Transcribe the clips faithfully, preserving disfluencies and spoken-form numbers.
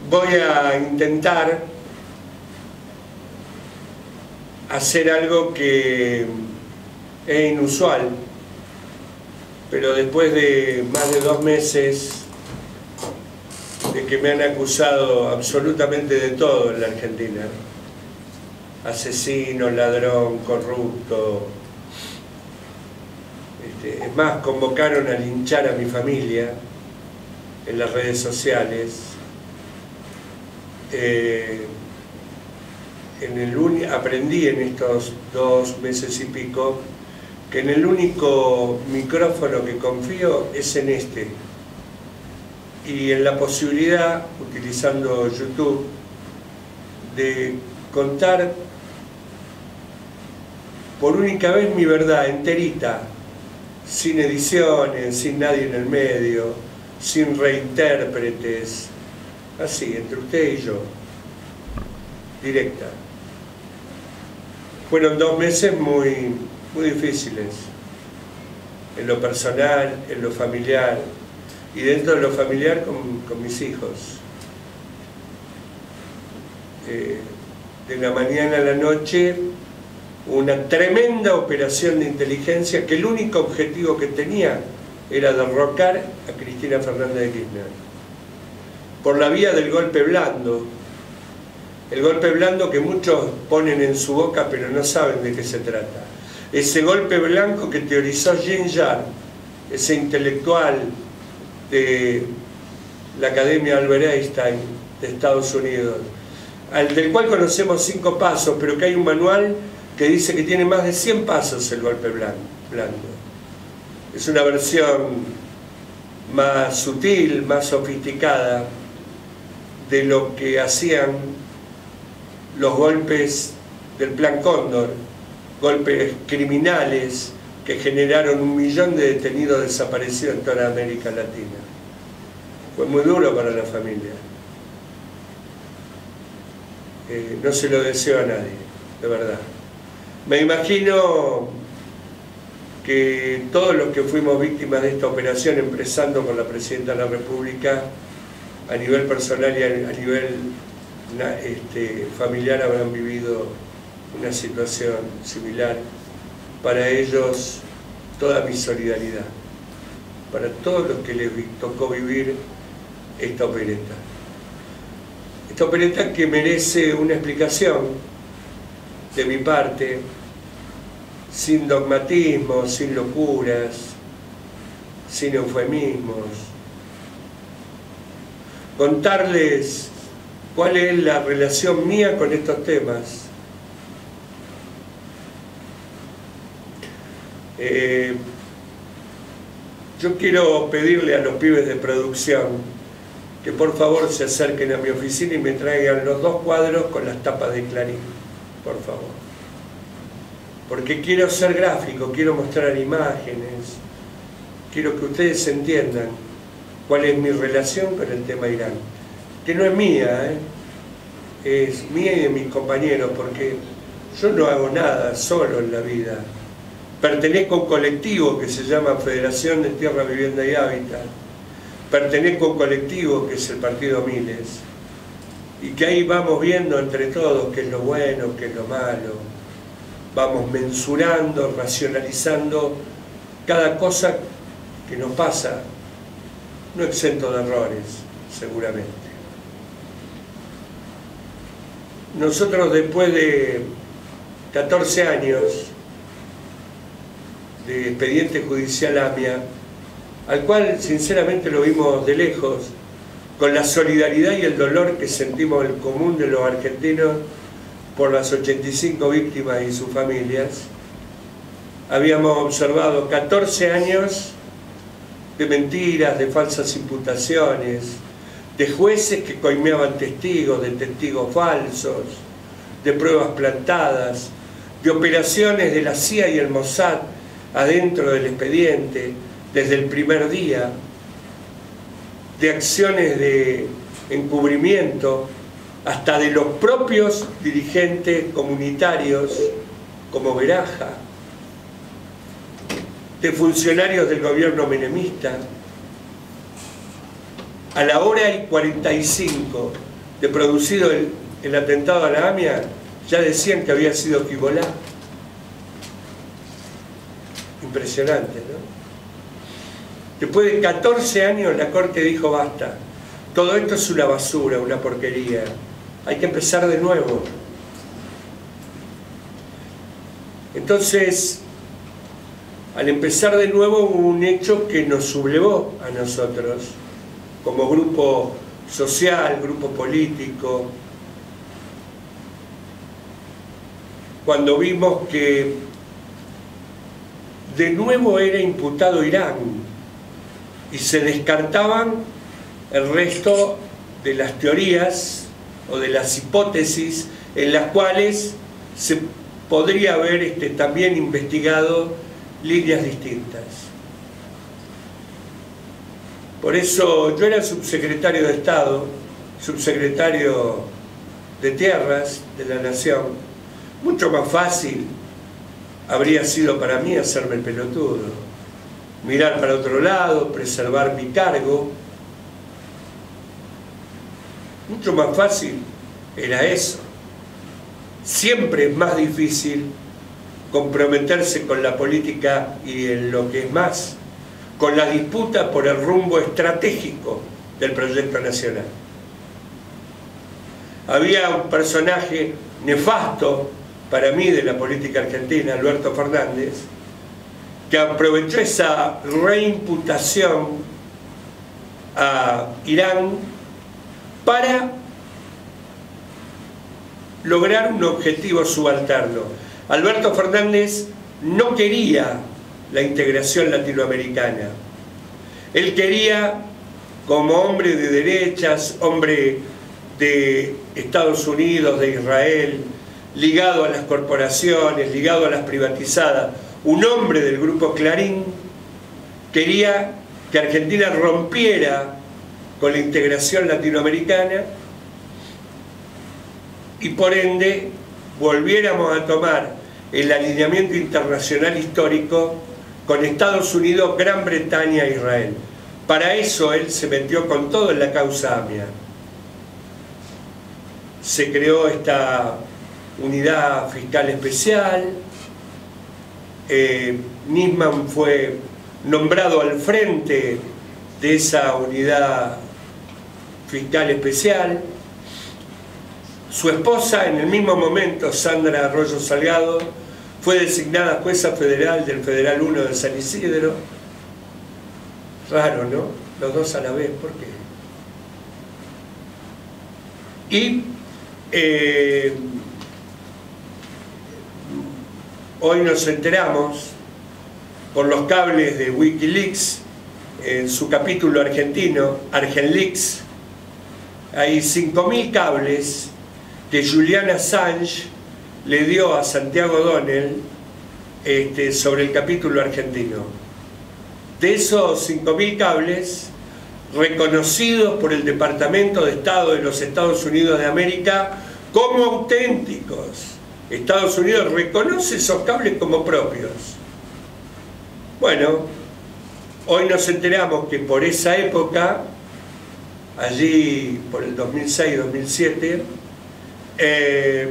voy a intentar hacer algo que es inusual, pero después de más de dos meses de que me han acusado absolutamente de todo en la Argentina, asesino, ladrón, corrupto, este, es más, convocaron a linchar a mi familia en las redes sociales. Eh, en el aprendí en estos dos meses y pico que en el único micrófono que confío es en este, y en la posibilidad, utilizando YouTube, de contar por única vez mi verdad enterita, sin ediciones, sin nadie en el medio, sin reintérpretes, así, entre usted y yo, directa. Fueron dos meses muy, muy difíciles, en lo personal, en lo familiar, y dentro de lo familiar con, con mis hijos. Eh, de la mañana a la noche, una tremenda operación de inteligencia que el único objetivo que tenía era derrocar a Cristina Fernández de Kirchner por la vía del golpe blando, el golpe blando que muchos ponen en su boca pero no saben de qué se trata. Ese golpe blanco que teorizó Jean Yart, ese intelectual de la Academia Albert Einstein de Estados Unidos, al del cual conocemos cinco pasos, pero que hay un manual que dice que tiene más de cien pasos el golpe blando. Es una versión más sutil, más sofisticada de lo que hacían los golpes del Plan Cóndor, golpes criminales que generaron un millón de detenidos desaparecidos en toda América Latina. Fue muy duro para la familia. Eh, no se lo deseo a nadie, de verdad. Me imagino que todos los que fuimos víctimas de esta operación, empezando con la Presidenta de la República, a nivel personal y a nivel este, familiar, habrán vivido una situación similar. Para ellos, toda mi solidaridad, para todos los que les tocó vivir esta opereta. Esta opereta que merece una explicación de mi parte, sin dogmatismos, sin locuras, sin eufemismos. Contarles cuál es la relación mía con estos temas. Eh, yo quiero pedirle a los pibes de producción que por favor se acerquen a mi oficina y me traigan los dos cuadros con las tapas de Clarín, por favor. Porque quiero ser gráfico, quiero mostrar imágenes, quiero que ustedes entiendan cuál es mi relación con el tema Irán, que no es mía, ¿eh? Es mía y de mis compañeros, porque yo no hago nada solo en la vida. Pertenezco a un colectivo que se llama Federación de Tierra, Vivienda y Hábitat. Pertenezco a un colectivo que es el Partido Miles. Y que ahí vamos viendo entre todos qué es lo bueno, qué es lo malo. Vamos mensurando, racionalizando cada cosa que nos pasa, no exento de errores, seguramente. Nosotros, después de catorce años de expediente judicial AMIA, al cual sinceramente lo vimos de lejos, con la solidaridad y el dolor que sentimos el común de los argentinos por las ochenta y cinco víctimas y sus familias, habíamos observado catorce años de mentiras, de falsas imputaciones, de jueces que coimeaban testigos, de testigos falsos, de pruebas plantadas, de operaciones de la C I A y el Mossad adentro del expediente desde el primer día, de acciones de encubrimiento hasta de los propios dirigentes comunitarios como Veraja, de funcionarios del gobierno menemista. A la hora y cuarenta y cinco de producido el, el atentado a la AMIA, ya decían que había sido Hezbollah. Impresionante, ¿no? Después de catorce años la Corte dijo basta, todo esto es una basura, una porquería, hay que empezar de nuevo. Entonces, al empezar de nuevo hubo un hecho que nos sublevó a nosotros, como grupo social, grupo político, cuando vimos que de nuevo era imputado Irán y se descartaban el resto de las teorías o de las hipótesis en las cuales se podría haber este, también investigado líneas distintas. Por eso yo era subsecretario de Estado, subsecretario de Tierras de la Nación. Mucho más fácil habría sido para mí hacerme el pelotudo, mirar para otro lado, preservar mi cargo. Mucho más fácil era eso. Siempre es más difícil comprometerse con la política y en lo que es más, con la disputa por el rumbo estratégico del proyecto nacional. Había un personaje nefasto para mí de la política argentina, Alberto Fernández, que aprovechó esa reimputación a Irán para lograr un objetivo subalterno. Alberto Fernández no quería la integración latinoamericana. Él quería, como hombre de derechas, hombre de Estados Unidos, de Israel, ligado a las corporaciones, ligado a las privatizadas, un hombre del grupo Clarín, quería que Argentina rompiera con la integración latinoamericana y por ende volviéramos a tomar el alineamiento internacional histórico con Estados Unidos, Gran Bretaña e Israel. Para eso él se metió con todo en la causa AMIA. Se creó esta unidad fiscal especial, eh, Nisman fue nombrado al frente de esa unidad fiscal especial. Su esposa, en el mismo momento, Sandra Arroyo Salgado, fue designada jueza federal del Federal uno de San Isidro. Raro, ¿no? Los dos a la vez, ¿por qué? Y eh, hoy nos enteramos por los cables de Wikileaks, en su capítulo argentino, Argenleaks, hay cinco mil cables que Julian Assange le dio a Santiago O'Donnell este, sobre el capítulo argentino. De esos cinco mil cables, reconocidos por el Departamento de Estado de los Estados Unidos de América como auténticos. Estados Unidos reconoce esos cables como propios. Bueno, hoy nos enteramos que por esa época, allí por el dos mil seis dos mil siete, eh,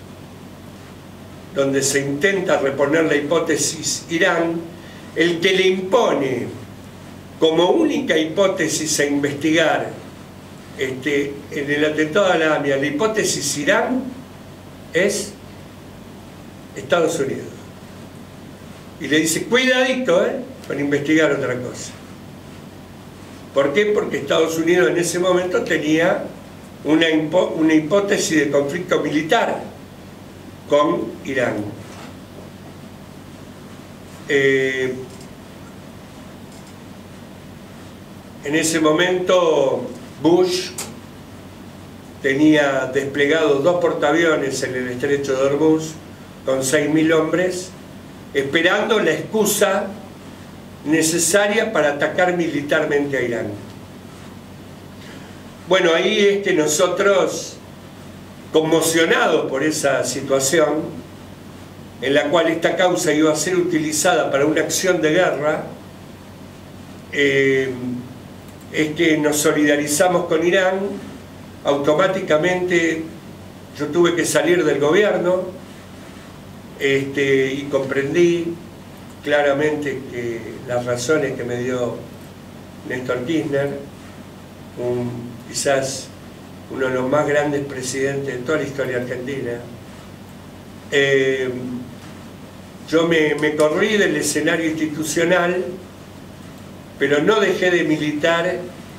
donde se intenta reponer la hipótesis Irán, el que le impone como única hipótesis a investigar este, en el atentado a la AMIA, la hipótesis Irán, es Estados Unidos. Y le dice, cuidadito, ¿eh? con investigar otra cosa. ¿Por qué? Porque Estados Unidos en ese momento tenía una, una hipótesis de conflicto militar con Irán. Eh, en ese momento Bush tenía desplegados dos portaaviones en el estrecho de Hormuz con seis mil hombres, esperando la excusa necesaria para atacar militarmente a Irán. Bueno, ahí es que nosotros, conmocionados por esa situación, en la cual esta causa iba a ser utilizada para una acción de guerra, eh, es que nos solidarizamos con Irán automáticamente yo tuve que salir del gobierno, este, y comprendí claramente que las razones que me dio Néstor Kirchner, un, quizás uno de los más grandes presidentes de toda la historia argentina, eh, yo me, me corrí del escenario institucional, pero no dejé de militar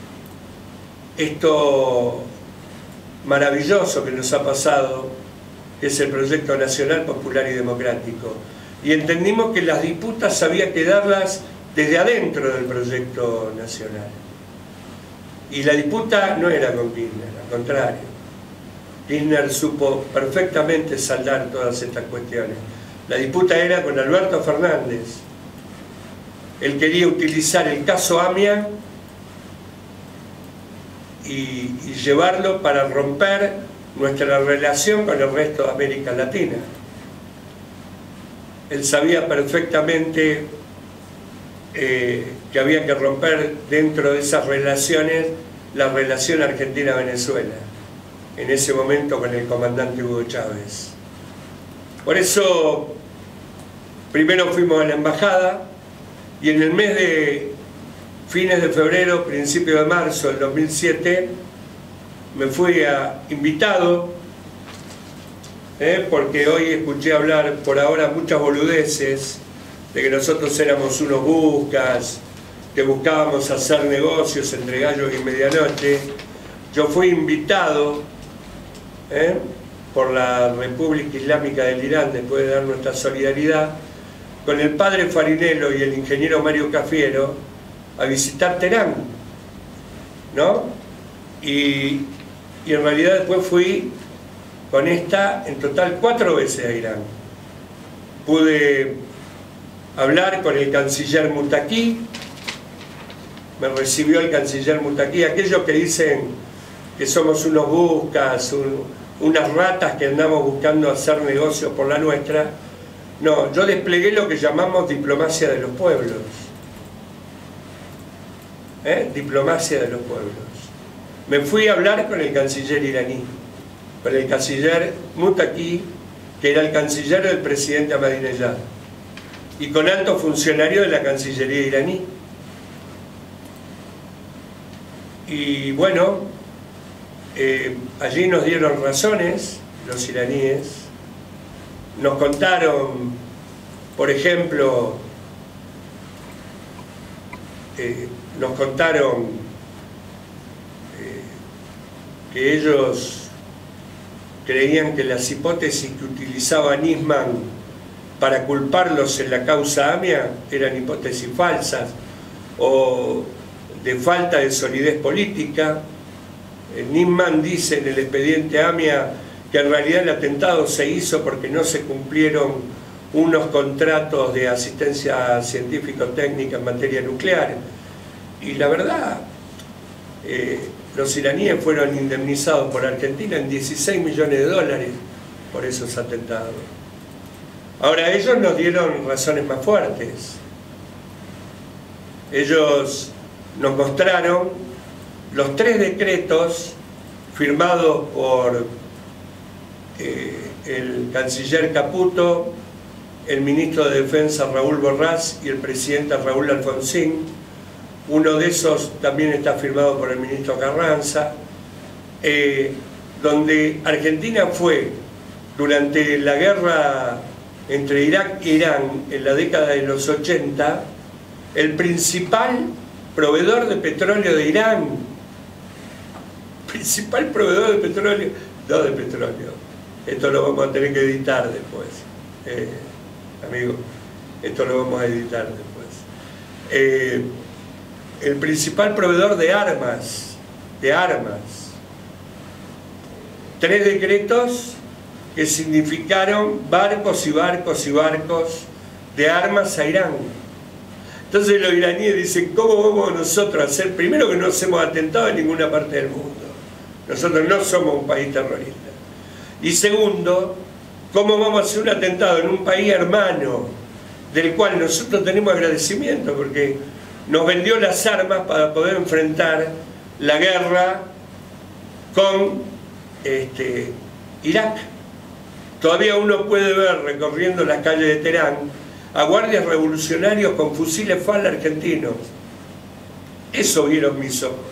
esto maravilloso que nos ha pasado, que es el proyecto nacional, popular y democrático. Y entendimos que las disputas había que darlas desde adentro del proyecto nacional. Y la disputa no era con Kirchner, al contrario. Kirchner supo perfectamente saldar todas estas cuestiones. La disputa era con Alberto Fernández. Él quería utilizar el caso AMIA y, y llevarlo para romper nuestra relación con el resto de América Latina. Él sabía perfectamente eh, que había que romper dentro de esas relaciones la relación Argentina-Venezuela, en ese momento con el comandante Hugo Chávez. Por eso, primero fuimos a la embajada, y en el mes de fines de febrero, principio de marzo del dos mil siete, me fui a, invitado, eh, porque hoy escuché hablar por ahora muchas boludeces, de que nosotros éramos unos buscas, que buscábamos hacer negocios entre gallos y medianoche. Yo fui invitado eh, por la República Islámica del Irán, después de dar nuestra solidaridad, con el padre Farinello y el ingeniero Mario Cafiero a visitar Teherán, ¿no? Y, y en realidad después fui con esta en total cuatro veces a Irán. Pude hablar con el canciller Mutaqui, me recibió el canciller Mutaqui, aquellos que dicen que somos unos buscas, un, unas ratas que andamos buscando hacer negocios por la nuestra. No, yo desplegué lo que llamamos diplomacia de los pueblos. ¿Eh? Diplomacia de los pueblos. Me fui a hablar con el canciller iraní, con el canciller Mutaqui, que era el canciller del presidente Ahmadinejad, y con altos funcionarios de la Cancillería iraní. Y bueno, eh, allí nos dieron razones los iraníes. Nos contaron, por ejemplo, eh, nos contaron eh, que ellos creían que las hipótesis que utilizaba Nisman para culparlos en la causa AMIA eran hipótesis falsas o de falta de solidez política. Nisman dice en el expediente AMIA que en realidad el atentado se hizo porque no se cumplieron unos contratos de asistencia científico-técnica en materia nuclear. Y la verdad, eh, los iraníes fueron indemnizados por Argentina en dieciséis millones de dólares por esos atentados. Ahora, ellos nos dieron razones más fuertes. Ellos nos mostraron los tres decretos firmados por eh, el canciller Caputo, el ministro de Defensa Raúl Borrás y el presidente Raúl Alfonsín. Uno de esos también está firmado por el ministro Carranza, eh, donde Argentina fue, durante la guerra entre Irak e Irán en la década de los ochenta, el principal proveedor de petróleo de Irán. Principal proveedor de petróleo, no de petróleo. Esto lo vamos a tener que editar después, eh, amigo. Esto lo vamos a editar después. Eh, el principal proveedor de armas, de armas. Tres decretos que significaron barcos y barcos y barcos de armas a Irán. Entonces los iraníes dicen, ¿cómo vamos nosotros a hacer? Primero, que no hacemos atentado en ninguna parte del mundo. Nosotros no somos un país terrorista. Y segundo, ¿cómo vamos a hacer un atentado en un país hermano del cual nosotros tenemos agradecimiento? Porque nos vendió las armas para poder enfrentar la guerra con este, Irak. Todavía uno puede ver recorriendo las calles de Teherán a guardias revolucionarios con fusiles F A L argentinos. Eso vieron mis ojos.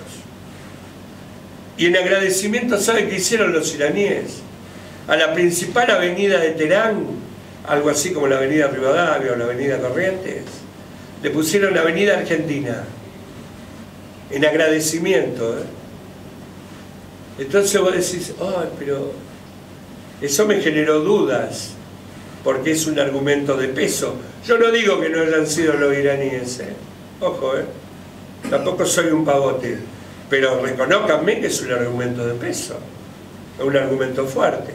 Y en agradecimiento, ¿sabe qué hicieron los iraníes? A la principal avenida de Teherán, algo así como la avenida Rivadavia o la avenida Corrientes, le pusieron Avenida Argentina, en agradecimiento. ¿eh? Entonces vos decís, oh, pero eso me generó dudas, porque es un argumento de peso. Yo no digo que no hayan sido los iraníes, ¿eh? Ojo, ¿eh? Tampoco soy un pavote, pero reconózcanme que es un argumento de peso, es un argumento fuerte.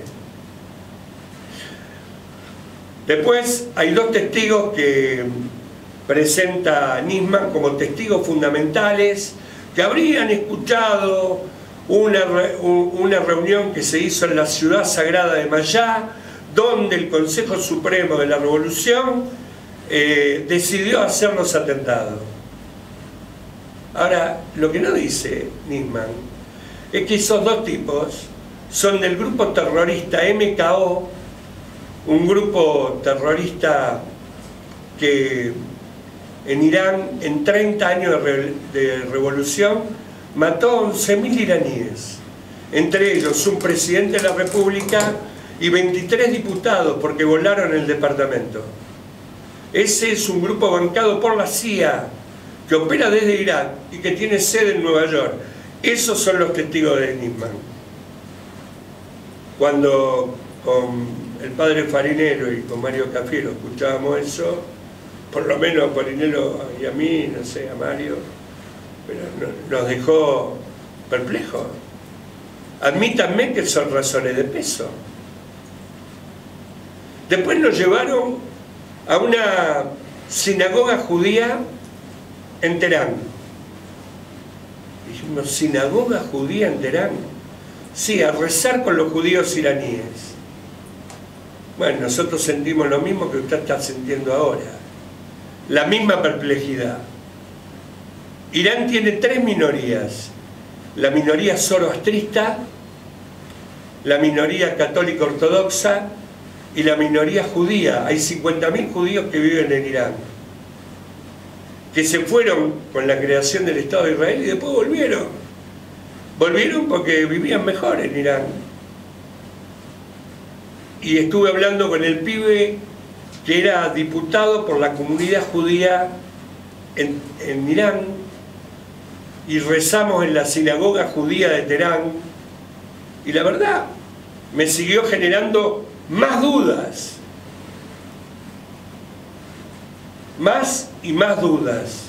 Después hay dos testigos que presenta Nisman como testigos fundamentales que habrían escuchado una, una reunión que se hizo en la ciudad sagrada de Mayá, donde el Consejo Supremo de la Revolución eh, decidió hacer los atentados. Ahora, lo que no dice Nisman es que esos dos tipos son del grupo terrorista M K O, un grupo terrorista que en Irán, en treinta años de, re, de revolución, mató a once mil iraníes, entre ellos un presidente de la República y veintitrés diputados, porque volaron el departamento. Ese es un grupo bancado por la C I A, que opera desde Irak y que tiene sede en Nueva York. Esos son los testigos de Nisman. Cuando con el padre Farinero y con Mario Cafiero escuchábamos eso, por lo menos a Farinero y a mí, no sé, a Mario, pero nos dejó perplejos. Admítanme que son razones de peso. Después nos llevaron a una sinagoga judía en Teherán. Dijimos, ¿sinagoga judía en Teherán? Sí, a rezar con los judíos iraníes. Bueno, nosotros sentimos lo mismo que usted está sintiendo ahora. La misma perplejidad. Irán tiene tres minorías. La minoría zoroastrista, la minoría católica ortodoxa y la minoría judía. Hay cincuenta mil judíos que viven en Irán, que se fueron con la creación del Estado de Israel y después volvieron. Volvieron porque vivían mejor en Irán. Y estuve hablando con el pibe que era diputado por la comunidad judía en, en Irán, y rezamos en la sinagoga judía de Teherán, y la verdad me siguió generando más dudas, más y más dudas.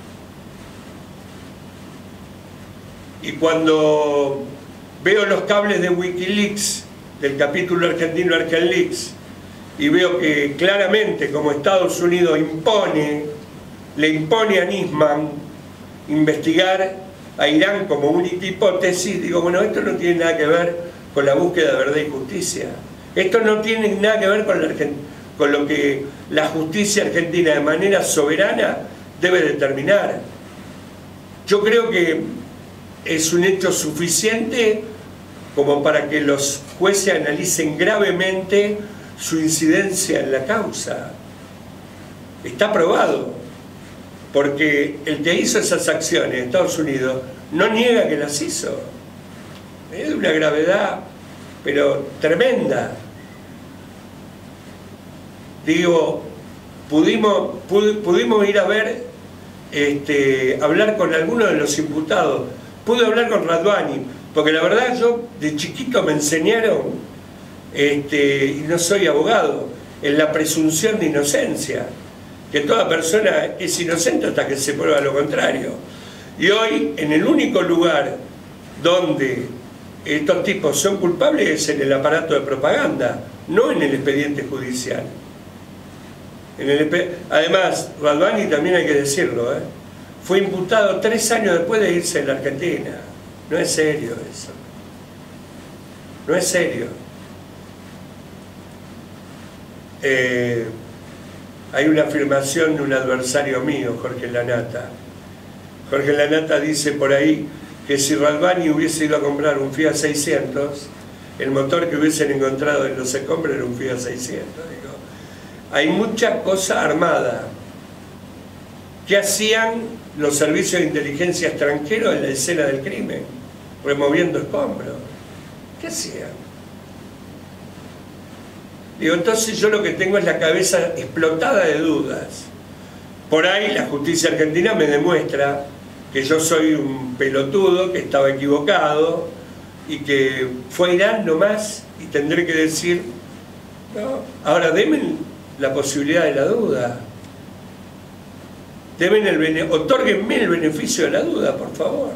Y cuando veo los cables de Wikileaks, del capítulo argentino Argenleaks, y veo que claramente como Estados Unidos impone, le impone a Nisman investigar a Irán como única hipótesis, digo, bueno, esto no tiene nada que ver con la búsqueda de verdad y justicia. Esto no tiene nada que ver con, la, con lo que la justicia argentina de manera soberana debe determinar. Yo creo que es un hecho suficiente como para que los jueces analicen gravemente su incidencia en la causa. Está probado, porque el que hizo esas acciones en Estados Unidos no niega que las hizo. Es de una gravedad, pero tremenda. Digo, pudimos, pud, pudimos ir a ver, este, hablar con algunos de los imputados. Pude hablar con Radvani, porque la verdad yo de chiquito me enseñaron, este, y no soy abogado, en la presunción de inocencia, que toda persona es inocente hasta que se prueba lo contrario. Y hoy, en el único lugar donde estos tipos son culpables es en el aparato de propaganda, no en el expediente judicial. En el, además, Radvani, también hay que decirlo, ¿eh? fue imputado tres años después de irse a la Argentina. No es serio eso. No es serio. Eh, hay una afirmación de un adversario mío, Jorge Lanata. Jorge Lanata dice por ahí que si Radvani hubiese ido a comprar un Fiat seiscientos, el motor que hubiesen encontrado en los escombros era un Fiat seiscientos. Digo, hay mucha cosa armada. ¿Qué hacían los servicios de inteligencia extranjeros en la escena del crimen? Removiendo escombros. ¿Qué hacían? Digo, entonces yo lo que tengo es la cabeza explotada de dudas. Por ahí la justicia argentina me demuestra que yo soy un pelotudo, que estaba equivocado y que fue a Irán nomás y tendré que decir, no, ahora denme la posibilidad de la duda. Deben el bene, otórguenme el beneficio de la duda, por favor.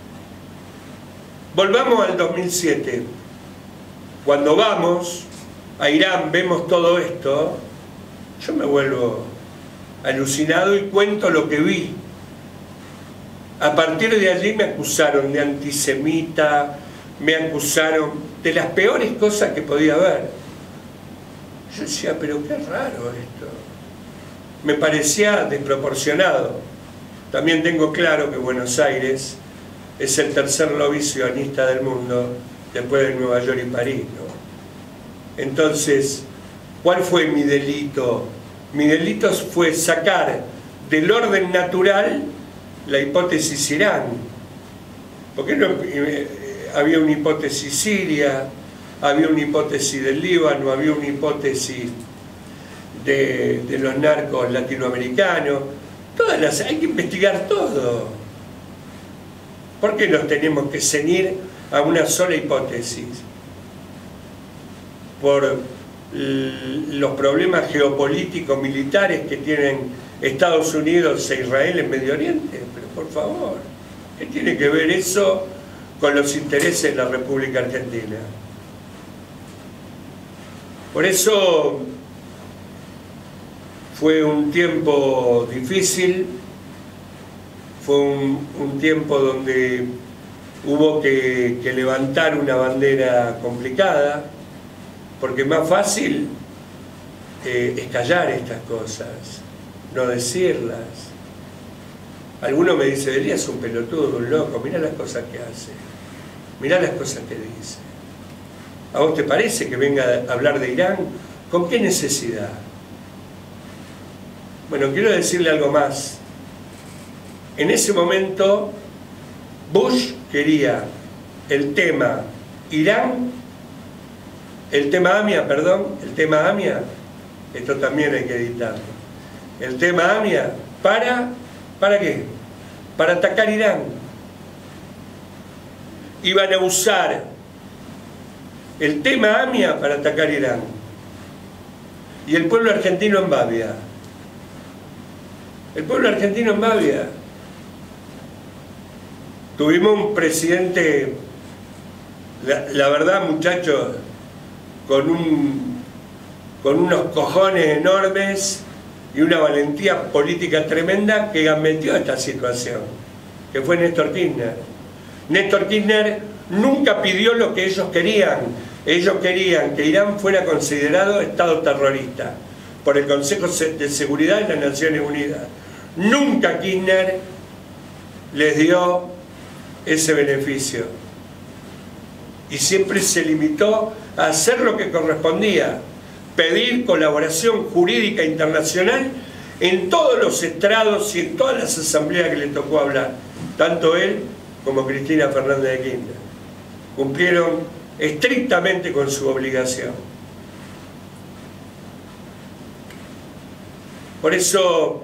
Volvamos al dos mil siete. Cuando vamos a Irán, vemos todo esto, yo me vuelvo alucinado y cuento lo que vi. A partir de allí me acusaron de antisemita, me acusaron de las peores cosas que podía haber. Yo decía, pero qué raro esto. Me parecía desproporcionado. También tengo claro que Buenos Aires es el tercer lobby sionista del mundo, después de Nueva York y París, ¿no? Entonces, ¿cuál fue mi delito? Mi delito fue sacar del orden natural la hipótesis Irán. Porque no, eh, había una hipótesis Siria, había una hipótesis del Líbano, había una hipótesis de, de los narcos latinoamericanos. Todas las, hay que investigar todo. ¿Por qué nos tenemos que ceñir a una sola hipótesis? Por los problemas geopolíticos, militares que tienen Estados Unidos e Israel en Medio Oriente. Pero por favor, ¿qué tiene que ver eso con los intereses de la República Argentina? Por eso fue un tiempo difícil, fue un, un tiempo donde hubo que, que levantar una bandera complicada, porque más fácil eh, es callar estas cosas, no decirlas. Alguno me dice, Elías es un pelotudo, un loco, mirá las cosas que hace, mirá las cosas que dice. ¿A vos te parece que venga a hablar de Irán? ¿Con qué necesidad? Bueno, quiero decirle algo más. En ese momento, Bush quería el tema Irán, el tema AMIA, perdón, el tema AMIA, esto también hay que editarlo. El tema AMIA, ¿para? ¿Para qué? Para atacar Irán. Iban a usar el tema AMIA para atacar Irán. Y el pueblo argentino en babia. El pueblo argentino en babia. Tuvimos un presidente, la, la verdad, muchachos, con, un, con unos cojones enormes y una valentía política tremenda que metió esta situación, que fue Néstor Kirchner. Néstor Kirchner nunca pidió lo que ellos querían. Ellos querían que Irán fuera considerado Estado terrorista por el Consejo de Seguridad de las Naciones Unidas. Nunca Kirchner les dio ese beneficio. Y siempre se limitó a hacer lo que correspondía, pedir colaboración jurídica internacional en todos los estrados y en todas las asambleas que le tocó hablar, tanto él como Cristina Fernández de Kirchner. Cumplieron estrictamente con su obligación. Por eso,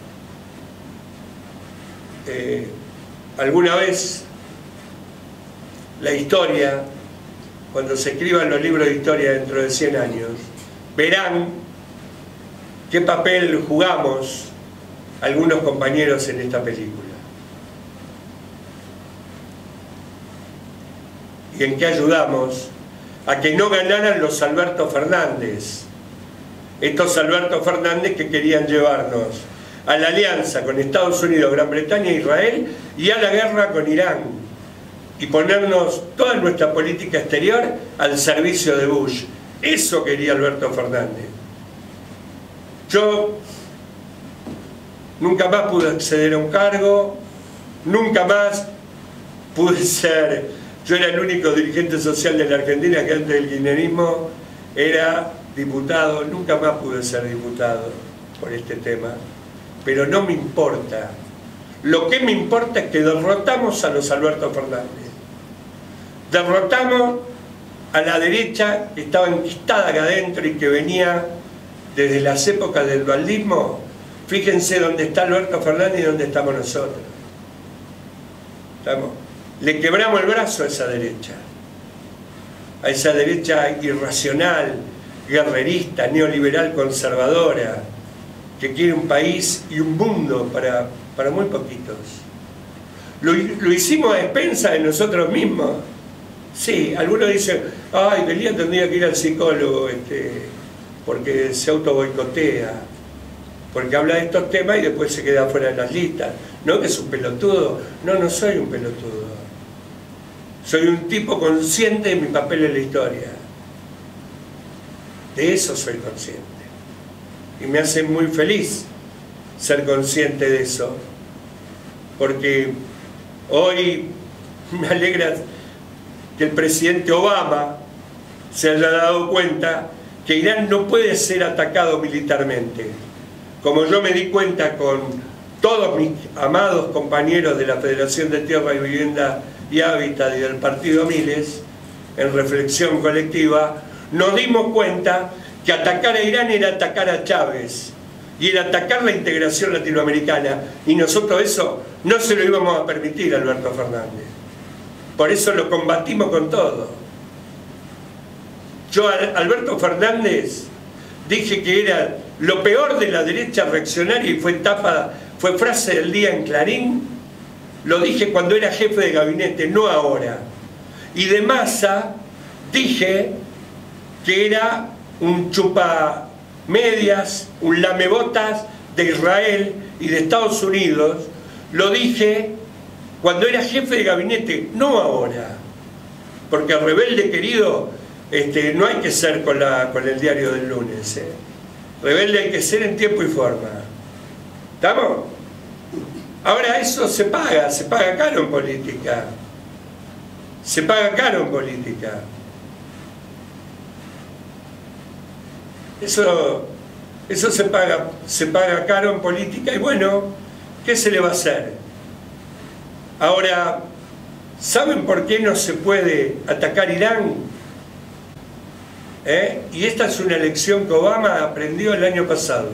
eh, alguna vez la historia, cuando se escriban los libros de historia dentro de cien años, verán qué papel jugamos algunos compañeros en esta película. Y en qué ayudamos a que no ganaran los Alberto Fernández. Estos Alberto Fernández que querían llevarnos a la alianza con Estados Unidos, Gran Bretaña e Israel y a la guerra con Irán. Y ponernos toda nuestra política exterior al servicio de Bush. Eso quería Alberto Fernández. Yo nunca más pude acceder a un cargo, nunca más pude ser, yo era el único dirigente social de la Argentina que antes del kirchnerismo era diputado, nunca más pude ser diputado por este tema, pero no me importa. Lo que me importa es que derrotamos a los Alberto Fernández, derrotamos a la derecha que estaba enquistada acá adentro y que venía desde las épocas del dualdismo. Fíjense dónde está Alberto Fernández y dónde estamos nosotros. ¿Estamos? Le quebramos el brazo a esa derecha, a esa derecha irracional, guerrerista, neoliberal, conservadora, que quiere un país y un mundo para, para muy poquitos. Lo, lo hicimos a expensas de nosotros mismos. Sí, algunos dicen, ay, Delía tendría que ir al psicólogo este, porque se auto boicotea, porque habla de estos temas y después se queda fuera de las listas. ¿No que es un pelotudo? No, no soy un pelotudo. Soy un tipo consciente de mi papel en la historia. De eso soy consciente. Y me hace muy feliz ser consciente de eso. Porque hoy me alegra que el presidente Obama se haya dado cuenta que Irán no puede ser atacado militarmente. Como yo me di cuenta con todos mis amados compañeros de la Federación de Tierra y Vivienda y Hábitat y del Partido Miles, en reflexión colectiva, nos dimos cuenta que atacar a Irán era atacar a Chávez y era atacar la integración latinoamericana, y nosotros eso no se lo íbamos a permitir a Alberto Fernández. Por eso lo combatimos con todo. Yo a Alberto Fernández dije que era lo peor de la derecha reaccionaria y fue tapa, fue frase del día en Clarín. Lo dije cuando era jefe de gabinete, no ahora. Y de Massa dije que era un chupamedias, un lamebotas de Israel y de Estados Unidos. Lo dije cuando era jefe de gabinete, no ahora. Porque rebelde querido, este, no hay que ser con, la, con el diario del lunes. ¿eh? Rebelde hay que ser en tiempo y forma. ¿Estamos? Ahora eso se paga, se paga caro en política. Se paga caro en política. Eso, eso se paga, se paga caro en política y bueno, ¿qué se le va a hacer? Ahora, ¿saben por qué no se puede atacar Irán? ¿Eh? Y esta es una lección que Obama aprendió el año pasado.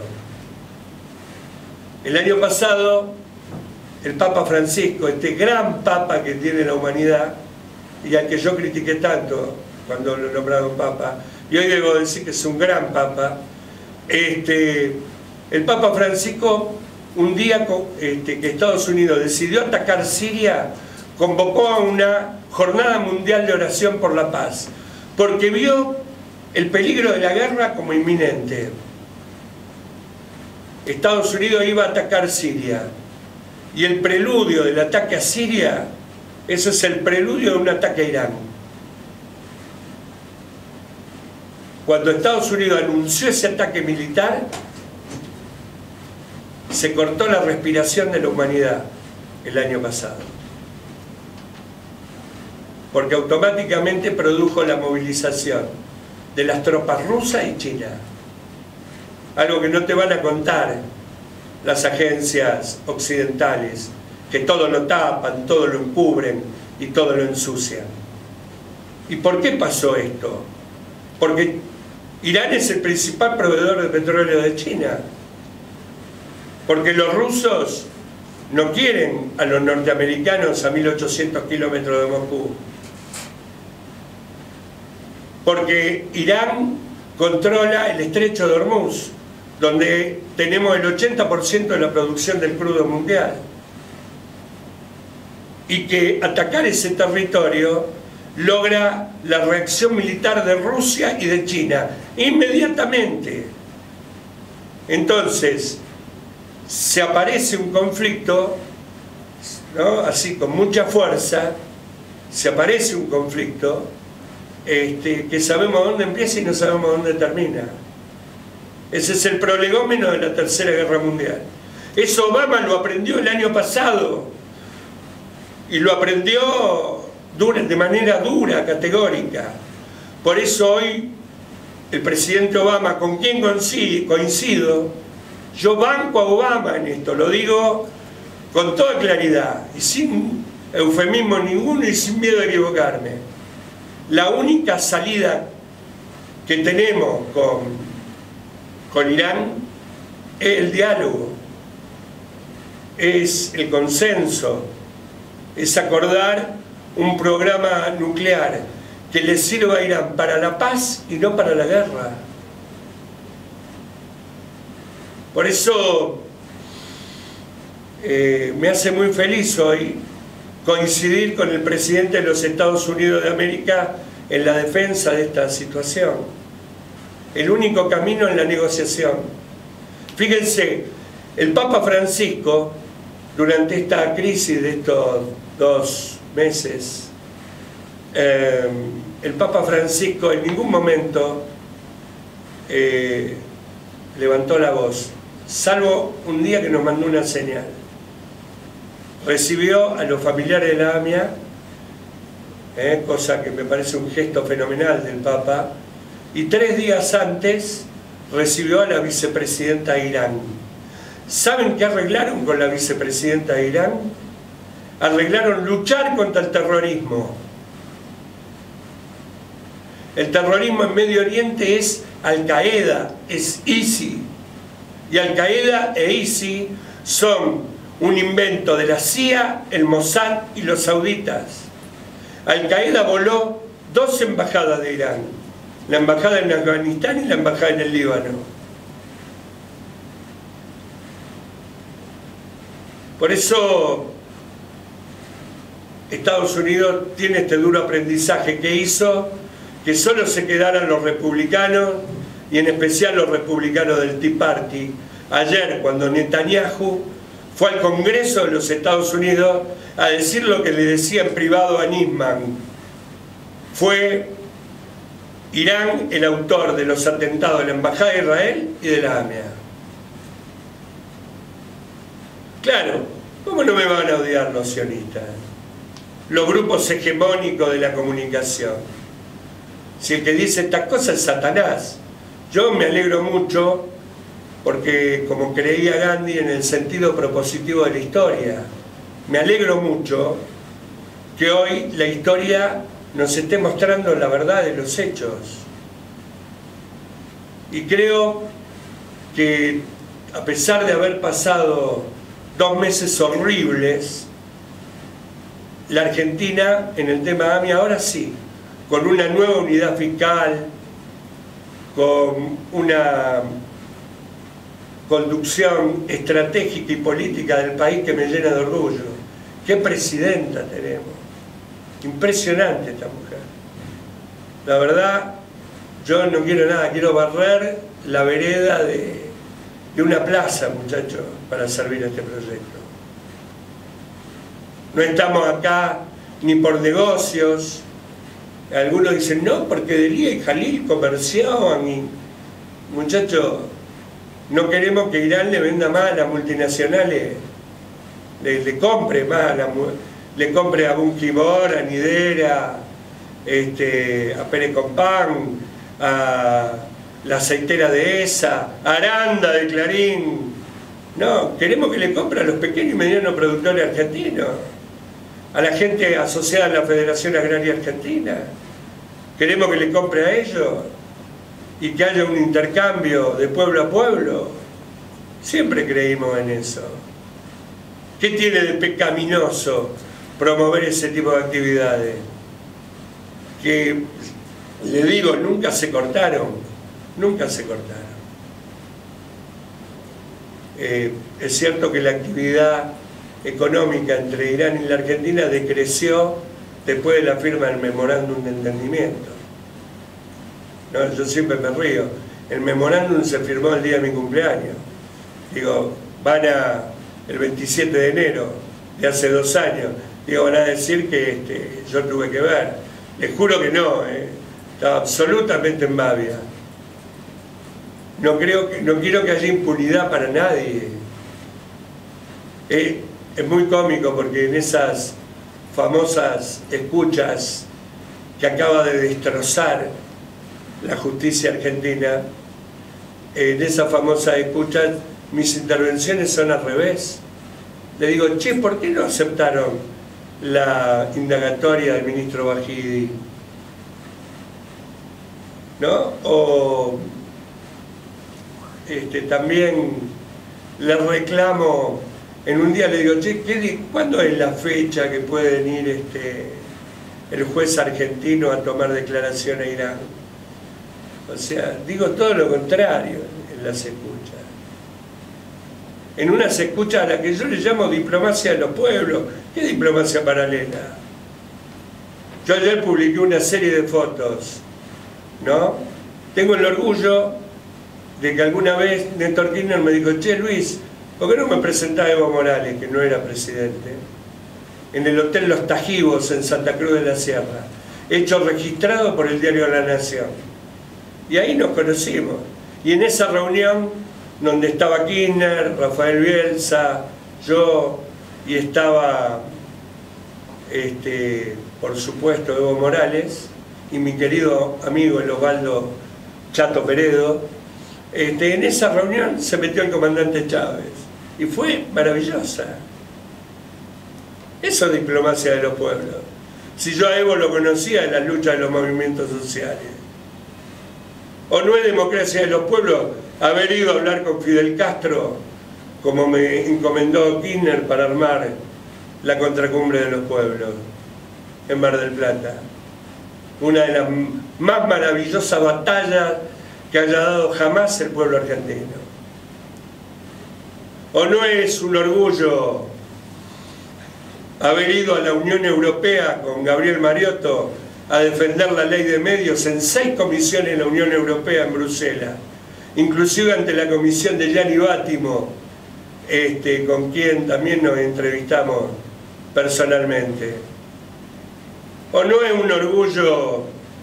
El año pasado, el Papa Francisco, este gran Papa que tiene la humanidad, y al que yo critiqué tanto cuando lo nombraron Papa, y hoy debo decir que es un gran Papa, este, el Papa Francisco, un día este, que Estados Unidos decidió atacar Siria, convocó a una jornada mundial de oración por la paz, porque vio el peligro de la guerra como inminente. Estados Unidos iba a atacar Siria, y el preludio del ataque a Siria, eso es el preludio de un ataque a Irán. Cuando Estados Unidos anunció ese ataque militar, se cortó la respiración de la humanidad el año pasado, porque automáticamente produjo la movilización de las tropas rusas y chinas, algo que no te van a contar las agencias occidentales, que todo lo tapan, todo lo encubren y todo lo ensucian. ¿Y por qué pasó esto? Porque Irán es el principal proveedor de petróleo de China, porque los rusos no quieren a los norteamericanos a mil ochocientos kilómetros de Moscú, porque Irán controla el estrecho de Hormuz, donde tenemos el ochenta por ciento de la producción del crudo mundial, y que atacar ese territorio logra la reacción militar de Rusia y de China inmediatamente. Entonces se aparece un conflicto, ¿no? Así con mucha fuerza, se aparece un conflicto este, que sabemos dónde empieza y no sabemos dónde termina. Ese es el prolegómeno de la Tercera Guerra Mundial. Eso Obama lo aprendió el año pasado. y lo aprendió dura, de manera dura, categórica. Por eso hoy el presidente Obama, con quien coincido, yo banco a Obama en esto, lo digo con toda claridad y sin eufemismo ninguno y sin miedo a equivocarme. La única salida que tenemos con, con Irán es el diálogo, es el consenso, es acordar un programa nuclear que le sirva a Irán para la paz y no para la guerra. Por eso eh, me hace muy feliz hoy coincidir con el presidente de los Estados Unidos de América en la defensa de esta situación. El único camino es la negociación. Fíjense, el Papa Francisco, durante esta crisis de estos dos meses, eh, el Papa Francisco en ningún momento eh, levantó la voz, salvo un día que nos mandó una señal. Recibió a los familiares de la AMIA, eh, cosa que me parece un gesto fenomenal del Papa, y tres días antes recibió a la vicepresidenta de Irán. ¿Saben qué arreglaron con la vicepresidenta de Irán? Arreglaron luchar contra el terrorismo. El terrorismo en Medio Oriente es Al-Qaeda, es ISIS. Y Al-Qaeda e ISIS son un invento de la C I A, el Mossad y los sauditas. Al-Qaeda voló dos embajadas de Irán, la embajada en Afganistán y la embajada en el Líbano. Por eso Estados Unidos tiene este duro aprendizaje que hizo que solo se quedaran los republicanos, y en especial los republicanos del Tea Party. Ayer, cuando Netanyahu fue al Congreso de los Estados Unidos a decir lo que le decía en privado a Nisman, fue Irán el autor de los atentados de la Embajada de Israel y de la AMIA. Claro, ¿cómo no me van a odiar los sionistas? Los grupos hegemónicos de la comunicación. Si el que dice estas cosas es Satanás. Yo me alegro mucho porque, como creía Gandhi, en el sentido propositivo de la historia, me alegro mucho que hoy la historia nos esté mostrando la verdad de los hechos. Y creo que, a pesar de haber pasado dos meses horribles, la Argentina en el tema AMIA ahora sí, con una nueva unidad fiscal, con una conducción estratégica y política del país que me llena de orgullo. ¡Qué presidenta tenemos! Impresionante esta mujer. La verdad, yo no quiero nada, quiero barrer la vereda de, de una plaza, muchachos, para servir a este proyecto. No estamos acá ni por negocios. Algunos dicen, no, porque Delía y Jalil comerciaban y... Muchachos, no queremos que Irán le venda más a las multinacionales, le, le compre más, a la, le compre a Bungebor, a Nidera, este, a Pérez Compán, a la aceitera de ESA, a Aranda de Clarín. No, queremos que le compre a los pequeños y medianos productores argentinos, a la gente asociada a la Federación Agraria Argentina. Queremos que le compre a ellos y que haya un intercambio de pueblo a pueblo. Siempre creímos en eso. ¿Qué tiene de pecaminoso promover ese tipo de actividades? Que, le digo, nunca se cortaron, nunca se cortaron. Eh, es cierto que la actividad económica entre Irán y la Argentina decreció después de la firma del memorándum de entendimiento. No, yo siempre me río. El memorándum se firmó el día de mi cumpleaños. Digo, van a, el veintisiete de enero de hace dos años, digo, van a decir que este, yo tuve que ver. Les juro que no, eh. Estaba absolutamente en babia. No, creo que, no quiero que haya impunidad para nadie. Eh, es muy cómico porque en esas famosas escuchas que acaba de destrozar la justicia argentina, en esas famosas escuchas mis intervenciones son al revés. Le digo, che, ¿por qué no aceptaron la indagatoria del ministro Bajidi? ¿No? O este, también le reclamo, en un día le digo, che, ¿qué, ¿cuándo es la fecha que puede venir este, el juez argentino a tomar declaración a Irán? O sea, digo todo lo contrario en las escuchas. En unas escuchas a la que yo le llamo diplomacia de los pueblos. ¿Qué diplomacia paralela? Yo ayer publiqué una serie de fotos, ¿no? Tengo el orgullo de que alguna vez Néstor Kirchner me dijo, che Luis, ¿por qué no me presentaba Evo Morales, que no era presidente? En el Hotel Los Tajivos en Santa Cruz de la Sierra, hecho registrado por el diario La Nación. Y ahí nos conocimos. Y en esa reunión, donde estaba Kirchner, Rafael Bielsa, yo, y estaba, este, por supuesto, Evo Morales, y mi querido amigo el Osvaldo Chato Peredo, este, en esa reunión se metió el comandante Chávez. Y fue maravillosa. Eso es diplomacia de los pueblos. Si yo a Evo lo conocía en las luchas de los movimientos sociales. ¿O no es democracia de los pueblos haber ido a hablar con Fidel Castro, como me encomendó Kirchner, para armar la contracumbre de los pueblos en Mar del Plata? Una de las más maravillosas batallas que haya dado jamás el pueblo argentino. ¿O no es un orgullo haber ido a la Unión Europea con Gabriel Mariotto a defender la ley de medios en seis comisiones de la Unión Europea en Bruselas, inclusive ante la comisión de Gianni Báttimo, este, con quien también nos entrevistamos personalmente? ¿O no es un orgullo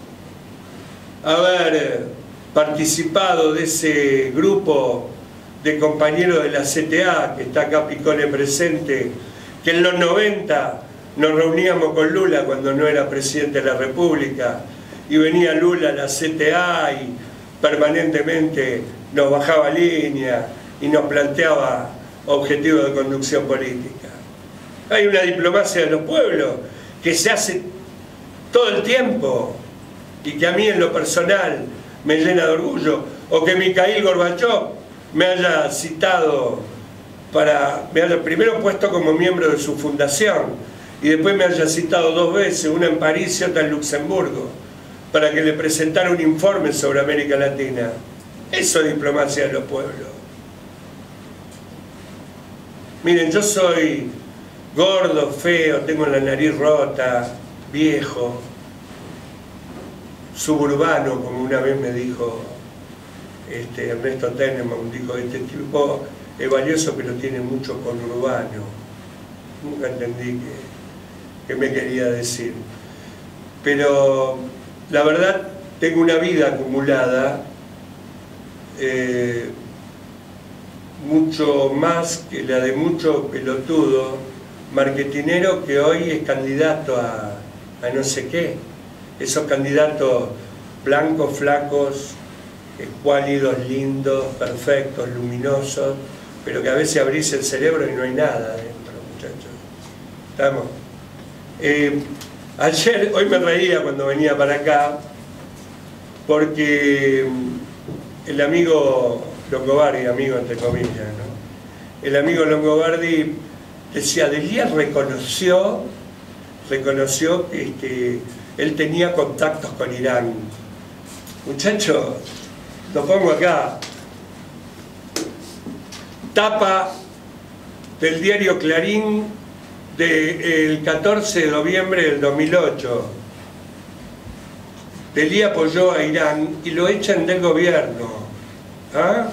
haber participado de ese grupo de compañeros de la C T A, que está acá Picone presente, que en los noventa nos reuníamos con Lula cuando no era presidente de la República, y venía Lula a la C T A y permanentemente nos bajaba línea y nos planteaba objetivos de conducción política? Hay una diplomacia de los pueblos que se hace todo el tiempo y que a mí en lo personal me llena de orgullo. O que Mikhail Gorbachev me haya citado para, me haya primero puesto como miembro de su fundación y después me haya citado dos veces, una en París y otra en Luxemburgo, para que le presentara un informe sobre América Latina. Eso es diplomacia de los pueblos. Miren, yo soy gordo, feo, tengo la nariz rota, viejo, suburbano, como una vez me dijo este, Ernesto Tenenbaum, dijo, este tipo es valioso pero tiene mucho conurbano. Nunca entendí qué me quería decir. Pero la verdad, tengo una vida acumulada, eh, mucho más que la de mucho pelotudo marketinero que hoy es candidato a, a no sé qué. Esos candidatos blancos, flacos, escuálidos, lindos, perfectos, luminosos, pero que a veces abrís el cerebro y no hay nada adentro, muchachos. ¿Estamos? Eh, ayer, hoy me reía cuando venía para acá, porque el amigo Longobardi, amigo entre comillas, ¿no? El amigo Longobardi decía, Delía reconoció, reconoció que este, él tenía contactos con Irán. Muchachos, lo pongo acá. Tapa del diario Clarín del catorce de noviembre del dos mil ocho. Delía apoyó a Irán y lo echan del gobierno. ¿Ah?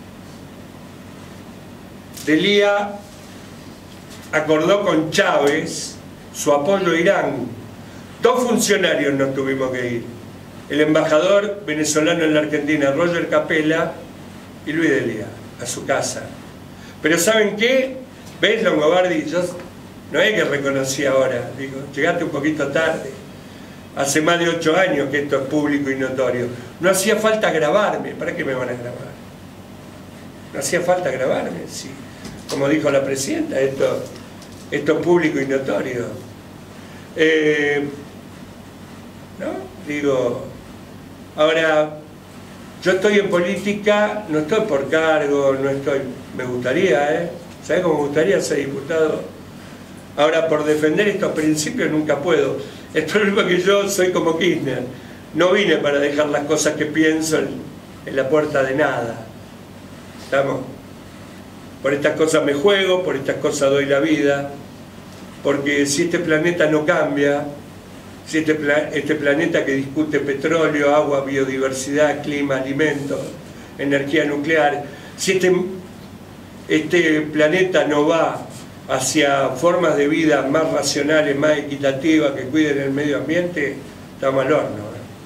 Delía acordó con Chávez su apoyo a Irán. Dos funcionarios nos tuvimos que ir. El embajador venezolano en la Argentina, Roger Capella, y Luis Delía, a su casa. Pero ¿saben qué? ¿Ves, Longobardi? Yo No es que reconocí ahora, digo, llegaste un poquito tarde. Hace más de ocho años que esto es público y notorio. No hacía falta grabarme, ¿para qué me van a grabar? No hacía falta grabarme, sí. Como dijo la presidenta, esto, esto es público y notorio. Eh, ¿no? Digo, ahora, yo estoy en política, no estoy por cargo, no estoy, me gustaría, ¿eh? ¿Sabés cómo me gustaría ser diputado? Ahora, por defender estos principios nunca puedo. El problema es que yo soy como Kirchner. No vine para dejar las cosas que pienso en, en la puerta de nada. ¿Estamos? Por estas cosas me juego, por estas cosas doy la vida. Porque si este planeta no cambia, si este, pla este planeta que discute petróleo, agua, biodiversidad, clima, alimentos, energía nuclear, si este, este planeta no va hacia formas de vida más racionales, más equitativas, que cuiden el medio ambiente, estamos al horno.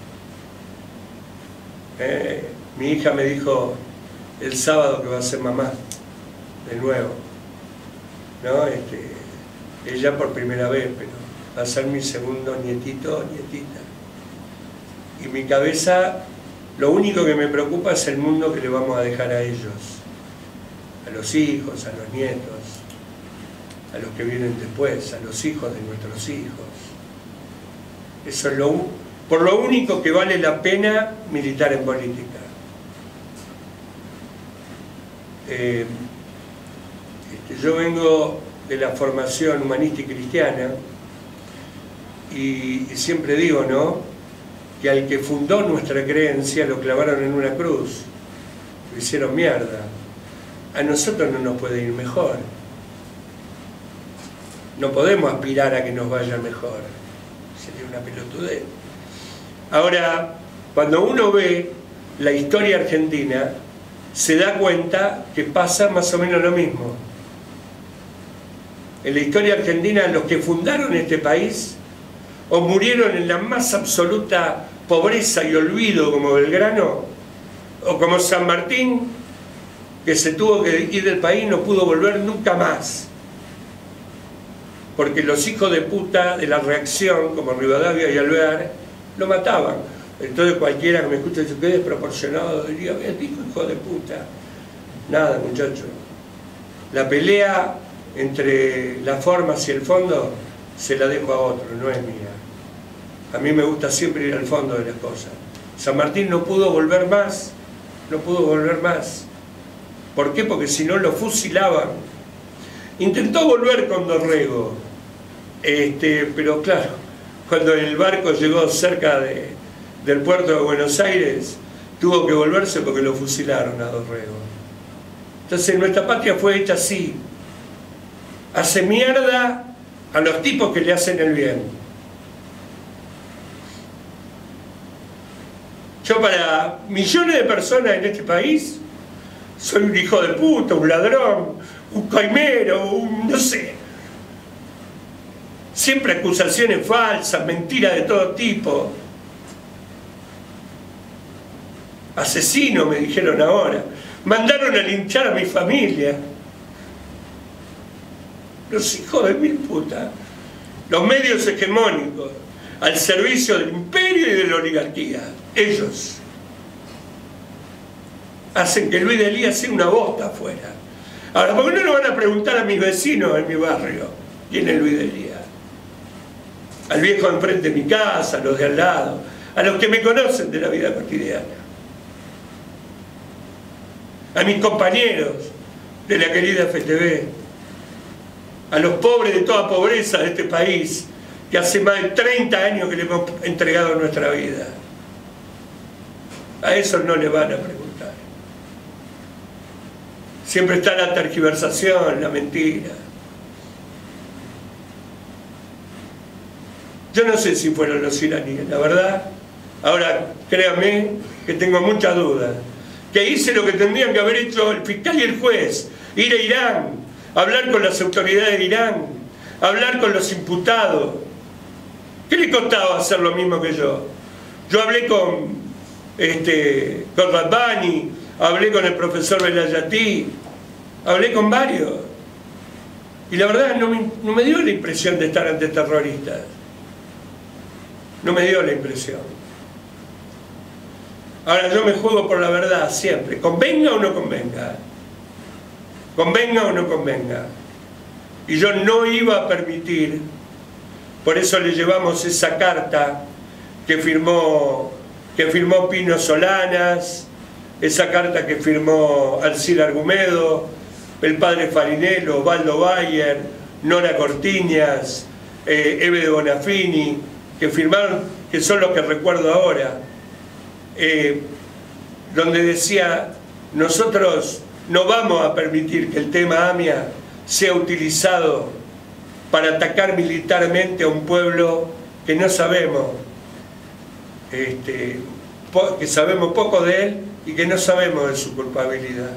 ¿eh? Eh, mi hija me dijo el sábado que va a ser mamá, de nuevo. ¿No? Este, ella por primera vez, pero va a ser mi segundo nietito, nietita. Y mi cabeza, lo único que me preocupa es el mundo que le vamos a dejar a ellos, a los hijos, a los nietos, a los que vienen después, a los hijos de nuestros hijos. Eso es lo, por lo único que vale la pena militar en política. Eh, este, yo vengo de la formación humanista y cristiana y, y siempre digo, ¿no?, que al que fundó nuestra creencia lo clavaron en una cruz, lo hicieron mierda. A nosotros no nos puede ir mejor. No podemos aspirar a que nos vaya mejor. Sería una pelotudez. Ahora, cuando uno ve la historia argentina, se da cuenta que pasa más o menos lo mismo. En la historia argentina, los que fundaron este país o murieron en la más absoluta pobreza y olvido como Belgrano, o como San Martín, que se tuvo que ir del país y no pudo volver nunca más, porque los hijos de puta de la reacción, como Rivadavia y Alvear, lo mataban. Entonces cualquiera que me escuche dice, qué desproporcionado, diría, dijo hijo de puta. Nada, muchachos. La pelea entre las formas y el fondo se la dejo a otro, no es mía. A mí me gusta siempre ir al fondo de las cosas. San Martín no pudo volver más, no pudo volver más. ¿Por qué? Porque si no lo fusilaban. Intentó volver con Dorrego, este, pero claro, cuando el barco llegó cerca de, del puerto de Buenos Aires, tuvo que volverse porque lo fusilaron a Dorrego. Entonces nuestra patria fue hecha así. Hace mierda a los tipos que le hacen el bien. Yo para millones de personas en este país soy un hijo de puta, un ladrón, un coimero, un no sé. Siempre acusaciones falsas, mentiras de todo tipo. Asesino me dijeron ahora. Mandaron a linchar a mi familia. Los hijos de mil putas. Los medios hegemónicos al servicio del imperio y de la oligarquía. Ellos hacen que Luis de Elías sea una bosta afuera. Ahora, ¿por qué no le van a preguntar a mis vecinos en mi barrio quién es Luis de Elías? Al viejo enfrente de mi casa, a los de al lado, a los que me conocen de la vida cotidiana, a mis compañeros de la querida F T V, a los pobres de toda pobreza de este país, que hace más de treinta años que le hemos entregado nuestra vida. A eso no le van a preguntar. Siempre está la tergiversación, la mentira. Yo no sé si fueron los iraníes, la verdad. Ahora, créanme que tengo muchas dudas. Que hice lo que tendrían que haber hecho el fiscal y el juez. Ir a Irán, hablar con las autoridades de Irán, hablar con los imputados. ¿Qué le costaba hacer lo mismo que yo? Yo hablé con, este, con Rabbani, hablé con el profesor Belayatí, hablé con varios. Y la verdad no me, no me dio la impresión de estar ante terroristas. No me dio la impresión. Ahora yo me juego por la verdad siempre, convenga o no convenga. Convenga o no convenga. Y yo no iba a permitir, por eso le llevamos esa carta que firmó, que firmó Pino Solanas, esa carta que firmó Alcira Argumedo, el padre Farinello, Osvaldo Bayer, Nora Cortiñas, eh, Eve de Bonafini, que firmaron, que son los que recuerdo ahora, eh, donde decía, nosotros no vamos a permitir que el tema AMIA sea utilizado para atacar militarmente a un pueblo que no sabemos, este, que sabemos poco de él y que no sabemos de su culpabilidad.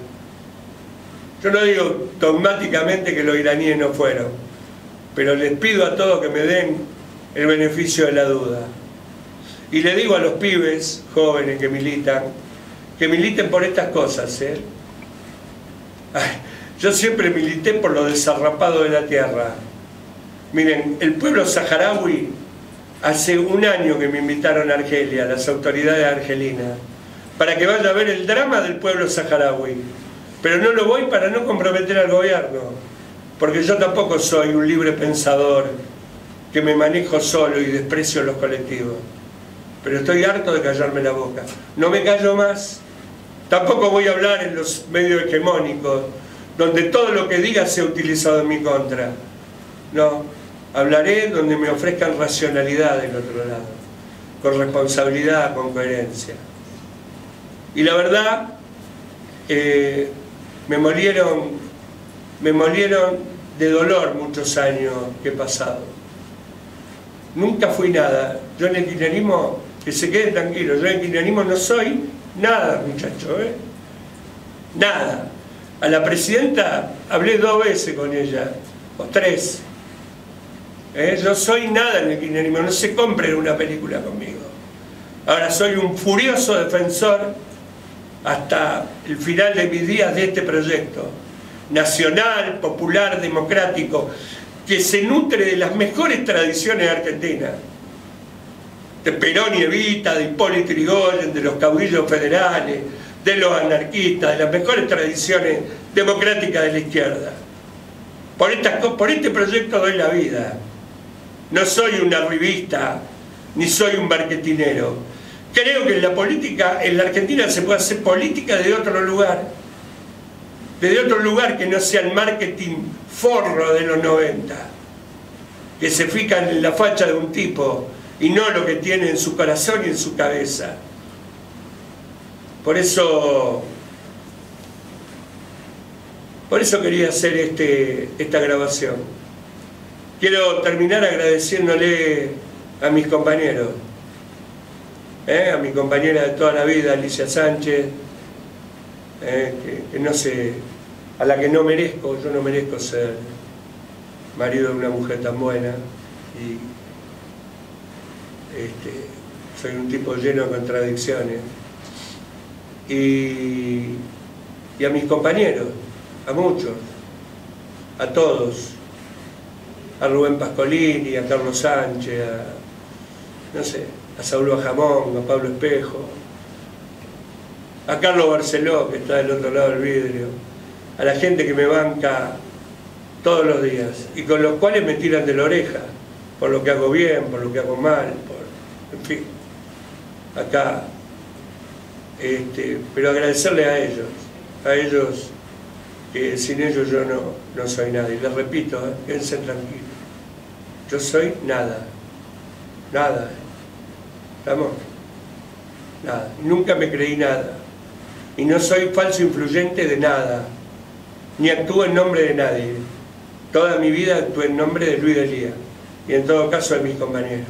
Yo no digo dogmáticamente que los iraníes no fueron, pero les pido a todos que me den el beneficio de la duda. Y le digo a los pibes jóvenes que militan, que militen por estas cosas, ¿eh? Ay, yo siempre milité por lo desarrapado de la tierra. Miren, el pueblo saharaui, hace un año que me invitaron a Argelia, las autoridades argelinas, para que vaya a ver el drama del pueblo saharaui. Pero no lo voy para no comprometer al gobierno, porque yo tampoco soy un libre pensador que me manejo solo y desprecio los colectivos. Pero estoy harto de callarme la boca. No me callo más. Tampoco voy a hablar en los medios hegemónicos, donde todo lo que diga sea utilizado en mi contra. No, hablaré donde me ofrezcan racionalidad del otro lado, con responsabilidad, con coherencia. Y la verdad, eh, me molieron, me molieron de dolor muchos años que he pasado. Nunca fui nada. Yo en el kirchnerismo, que se queden tranquilos, yo en el kirchnerismo no soy nada, muchachos, ¿eh? Nada. A la presidenta hablé dos veces con ella, o tres. ¿Eh? Yo soy nada en el kirchnerismo, no se compren una película conmigo. Ahora soy un furioso defensor hasta el final de mis días de este proyecto nacional, popular, democrático, que se nutre de las mejores tradiciones argentinas, de Perón y Evita, de Hipólito Yrigoyen, de los caudillos federales, de los anarquistas, de las mejores tradiciones democráticas de la izquierda. Por, esta, por este proyecto doy la vida. No soy una revista, ni soy un marketinero. Creo que en la política, en la Argentina se puede hacer política desde otro lugar, desde otro lugar que no sea el marketing forro de los noventa, que se fijan en la facha de un tipo y no lo que tiene en su corazón y en su cabeza. Por eso, por eso quería hacer este, esta grabación. Quiero terminar agradeciéndole a mis compañeros, ¿eh? a mi compañera de toda la vida, Alicia Sánchez, ¿eh? que, que no sé, a la que no merezco, yo no merezco ser marido de una mujer tan buena, y este, soy un tipo lleno de contradicciones. Y, y a mis compañeros, a muchos, a todos, a Rubén Pascolini, a Carlos Sánchez, a, no sé, a Saúl Bajamón, a Pablo Espejo, a Carlos Barceló, que está del otro lado del vidrio, a la gente que me banca todos los días y con los cuales me tiran de la oreja por lo que hago bien, por lo que hago mal, por, en fin, acá. Este, pero agradecerle a ellos, a ellos que sin ellos yo no, no soy nada. Y les repito, ¿eh? Quédense tranquilos, yo soy nada, nada, ¿estamos? Nada, nunca me creí nada, y no soy falso influyente de nada, ni actúo en nombre de nadie. Toda mi vida actué en nombre de Luis Delía, y en todo caso de mis compañeros.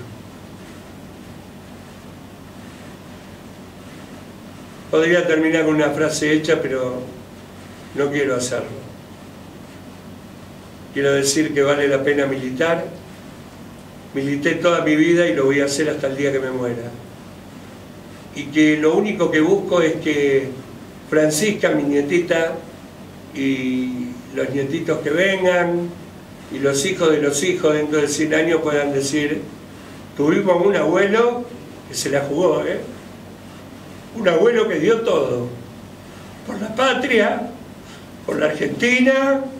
Podría terminar con una frase hecha, pero no quiero hacerlo. Quiero decir que vale la pena militar. Milité toda mi vida y lo voy a hacer hasta el día que me muera. Y que lo único que busco es que Francisca, mi nietita, y los nietitos que vengan, y los hijos de los hijos dentro de cien años puedan decir: tuvimos un abuelo que se la jugó, ¿eh? Un abuelo que dio todo por la patria, por la Argentina,